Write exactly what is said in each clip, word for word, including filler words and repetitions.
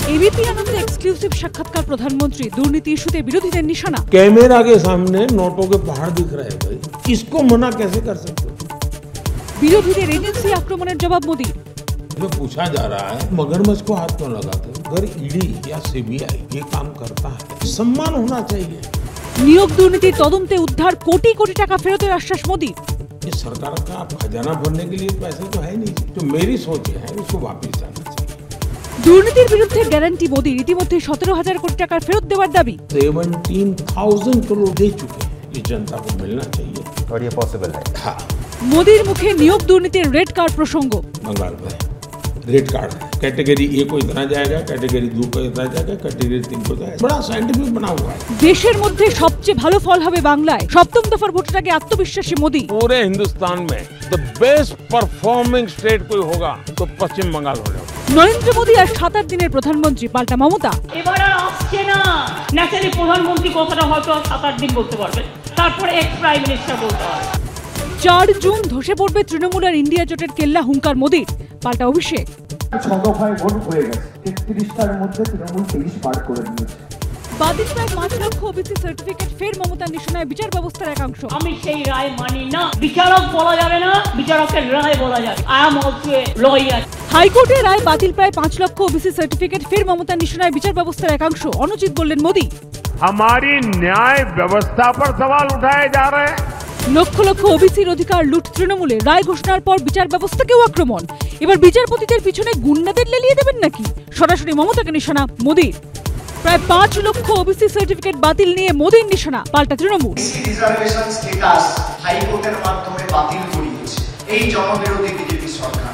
ABP Ananda exclusive साक्षात्कार प्रधानमंत्री दुर्नीति इशूते विरोधीদের निशाना। कैमरा के सामने नोटों के पहाड़ दिख रहे हैं भाई, इसको मना कैसे कर सकते हो? विरोधीদের एजेंसी आक्रमणের जवाब मोदी। जो पूछा जा रहा है मगरमच्छ को हाथ क्यों लगाते हो? अगर ईडी या सीबीआई ये काम करता है सम्मान होना चाहिए। नियोग दुर्नीतिर तदन्ते उद्धार कोटी कोटी टाका फेरतेर आश्वास मोदी। ये सरकार का खजाना भरने के लिए पैसे तो है नहीं, जो मेरी सोच है उसको वापस जाना चाहिए। दुर्नीतिर बिरुद्धे ग्यारंटी मोदी इतिमध्ये सत्रह हजार कोटी टाका फेरत देवार दाबी। सेवेंटीन थाउजेंड करोड़ दे चुके हैं, ये जनता को मिलना चाहिए और ये पॉसिबल है। हाँ। मोदीर मुखे नियोग दुर्नीतिर रेड कार्ड प्रसंग। बंगाल में रेड कार्ड है, कैटेगरी ए को इतना जाएगा, कैटेगरी दो को इतना जाएगा, कैटेगरी तीन को जाएगा। बड़ा साइंटिफिक बना हुआ है। देशेर मध्य सबचेये भालो फल होबे बांग्लाय। सप्तम दफार भोटेर आगे आत्मविश्वासी मोदी। पूरे हिंदुस्तान में द बेस्ट परफॉर्मिंग स्टेट कोई होगा तो पश्चिम बंगाल होगा। नरेंद्र मोदी আর সাত আট দিনের প্রধানমন্ত্রী পাল্টা মমতা। এবার আর আসছে না ন্যাচারালি প্রধানমন্ত্রী কথাটা হয়তো সাত আট দিন বলতে পারবে, তারপরে এক্স প্রাইম মিনিস্টার বলতে হবে। চার জুন ধসে পড়বে তৃণমূল আর ইন্ডিয়া জোটের কেল্লা হুঙ্কার মোদির, পাল্টা অভিষেক। ছদফায় ভোট হয়ে গেছে, তেত্রিশটার মধ্যে তৃণমূল তেইশ পার করে নিয়েছে। বাতিল প্রায় পাঁচ লক্ষ ওবিসি সার্টিফিকেট ফের মমতার নিশানায় বিচার ব্যবস্থার একাংশ। আমি সেই রায় মানি না, বিচারক বলা যাবে না, বিচারকের রায় বলা যাবে। I am also a lawyer. হাইকোর্টের রায় বাতিল প্রায় পাঁচ লক্ষ ওবিসি সার্টিফিকেট ফের মমতার নিশানায় বিচার ব্যবস্থার একাংশ। অনুচিত বললেন মোদি। हमारी न्याय व्यवस्था पर सवाल उठाए जा रहे हैं। লক্ষ লক্ষ ওবিসির অধিকার লুট তৃণমূলের, রায় ঘোষণার পর বিচার ব্যবস্থাকেও আক্রমণ। এবার বিচারপতিদের পিছনে গুন্ডাদের লেলিয়ে দেবেন নাকি? সরাসরি মমতাকে নিশানা মোদির। প্রায় পাঁচ লক্ষ ওবিসি সার্টিফিকেট বাতিল নিয়ে মোদির নিশানা, পাল্টা তৃণমূল। রিজার্ভেশন স্ট্যাটাস হাইকোর্টের মাধ্যমে বাতিল করিয়েছে এই জনবিরোধী বিজেপি সরকার।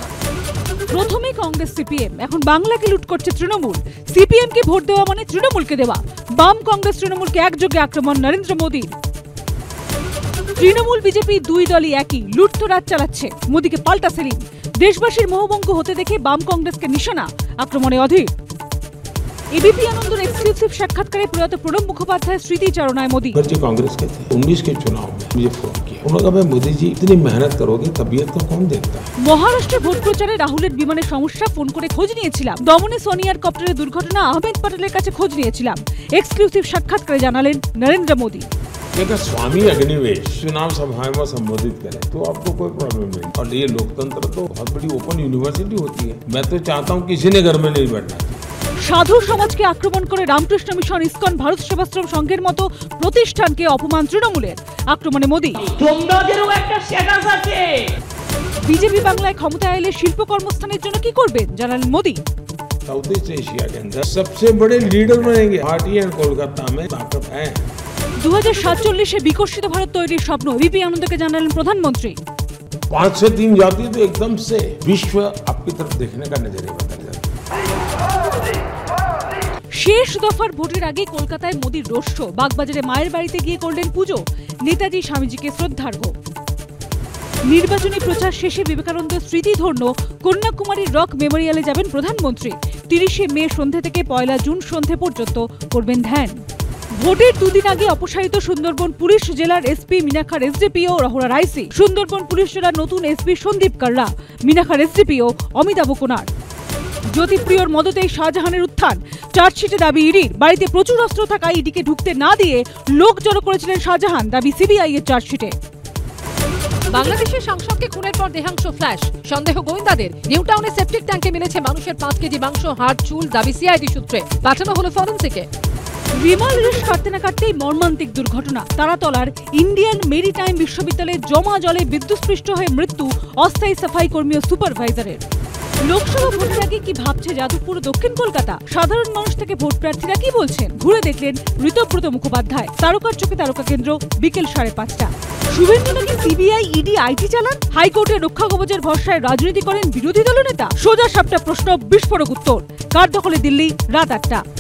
প্রথমে কংগ্রেস সিপিএম, এখন বাংলাকে লুট করছে তৃণমূল। সিপিএম কে ভোট দেওয়া মানে তৃণমূলকে দেওয়া। বাম কংগ্রেস তৃণমূলকে একযোগে আক্রমণ নরেন্দ্র মোদির। তৃণমূল বিজেপি দুই দলই একই, লুট তো রাত চালাচ্ছে। মোদিকে পাল্টা সেলিম। দেশবাসীর মোহভঙ্গ হতে দেখে বাম কংগ্রেসকে নিশানা, আক্রমণে অধীর। एबीपी आनंद एक्सक्लूसिव साक्षात्कारे प्रयात प्रणब मुखोपाध्याय स्मृतिचारणाय मोदी। कांग्रेस के थे उन्नीस के चुनाव में मुझे फोन किया, उन्होंने कहा मोदी जी इतनी मेहनत करोगे तबीयत को कौन देखता है। महाराष्ट्र भोट प्रचारे राहुलेर विमाনের সমস্যা ফোন করে খোঁজ নিয়েছিলাম। দমনে সোনিয়ার কপ্টারের দুর্ঘটনা আহমেদ পটেলের কাছে খোঁজ নিয়েছিলাম। एक्सक्लूसिव साक्षात्कारे জানালেন नरेंद्र मोदी। अगर स्वामी अग्निवेश चुनाव सभाएं में संबोधित करें तो आपको कोई प्रॉब्लम नहीं, और ये लोकतंत्र तो बहुत बड़ी ओपन यूनिवर्सिटी होती है। मैं तो चाहता हूँ किसी ने घर में नहीं बैठना। সাধু সমাজকে আক্রমণ করে রামকৃষ্ণ মিশন, ইসকন, ভারত সেবাশ্রম সংঘের মতো প্রতিষ্ঠানকে অপমান তৃণমূলের, আক্রমণে মোদি। তোমরাদেরও একটা স্ট্যাটাস আছে। বিজেপি বাংলায় ক্ষমতায় এলে শিল্প কর্মস্থানের জন্য কি করবেন জানালেন মোদি। साउथ ईस्ट एशिया के अंदर सबसे बड़े लीडर बनेंगे। गुवाहाटी और कोलकाता में ताकत है। दो हज़ार सैंतालीस বিকশিত ভারত তৈরির স্বপ্ন এবিপি আনন্দকে জানালেন প্রধানমন্ত্রী। पांच से तीन जाति तो एकदम से विश्व आपकी तरफ देखने का नजरिया बदल जाता है। শেষ দফার ভোটের আগে কলকাতায় মোদির রোড শো, বাগবাজারে মায়ের বাড়িতে গিয়ে করলেন পুজো, নেতাজি স্বামীজিকে শ্রদ্ধার্ঘ্য। নির্বাচনী প্রচার শেষে বিবেকানন্দ স্মৃতিধন্য কন্যাকুমারীর রক মেমোরিয়ালে যাবেন প্রধানমন্ত্রী। তিরিশে মে সন্ধ্যে থেকে পয়লা জুন সন্ধ্যে পর্যন্ত করবেন ধ্যান। ভোটের দুদিন আগে অপসারিত সুন্দরবন পুলিশ জেলার এসপি মিনাখার এসডিপিও রহুরা রাইসি, সুন্দরবন পুলিশ জেলার নতুন এসপি সন্দীপ কাররা, মিনাখার এসডিপিও অমিতাভ কুনার। জ্যোতিপ্রিয়র মদতেই শাহজাহানের উত্থান, চার্জশিটে দাবি ইডির। বাড়িতে প্রচুর অস্ত্র থাকা ইডিকে ঢুকতে না দিয়ে লোক জড়ো করেছিলেন শাহজাহান, দাবি সিবিআই এর চার্জশিটে। বাংলাদেশের সাংসদকে খুনের পর দেহাংশ ফ্ল্যাশ, সন্দেহ গোয়েন্দাদের। নিউটাউনে সেপটিক ট্যাঙ্কে মিলেছে মানুষের পাঁচ কেজি মাংস, হাড়, চুল, দাবি সিআইডি সূত্রে। পাঠানো হলো ফরেন্সিকে। বিমান রেস কাটতে না কাটতেই মর্মান্তিক দুর্ঘটনা। তারাতলার ইন্ডিয়ান মেরিটাইম বিশ্ববিদ্যালয়ে জমা জলে বিদ্যুৎস্পৃষ্ট হয়ে মৃত্যু অস্থায়ী সাফাই কর্মী ও সুপারভাইজারের। লোকসভা ভোটের আগে কি ভাবছে যাদবপুর দক্ষিণ কলকাতা? সাধারণ মানুষ থেকে ভোট প্রার্থীরা কি বলছেন ঘুরে দেখলেন ঋতব্রত মুখোপাধ্যায়। তারকার চোখে তারকা কেন্দ্র, বিকেল সাড়ে পাঁচটা। শুভেন্দু নাকি সিবিআই ইডি আইটি চালান, হাইকোর্টের রক্ষা কবচের ভরসায় রাজনীতি করেন বিরোধী দলনেতা। সোজা সাপটা প্রশ্ন, বিস্ফোরক উত্তর। কার দখলে দিল্লি, রাত আটটা।